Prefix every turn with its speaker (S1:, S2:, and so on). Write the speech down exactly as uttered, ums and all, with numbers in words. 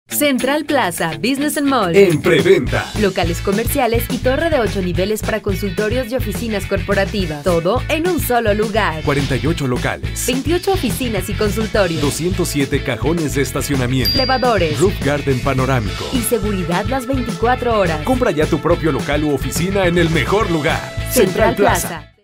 S1: Central Plaza Business and Mall.
S2: En preventa.
S1: Locales comerciales y torre de ocho niveles para consultorios y oficinas corporativas. Todo en un solo lugar.
S2: cuarenta y ocho locales.
S1: veintiocho oficinas y consultorios.
S2: doscientos siete cajones de estacionamiento.
S1: Elevadores.
S2: Roof garden panorámico.
S1: Y seguridad las veinticuatro horas.
S2: Compra ya tu propio local u oficina en el mejor lugar.
S1: Central, Central Plaza. Plaza.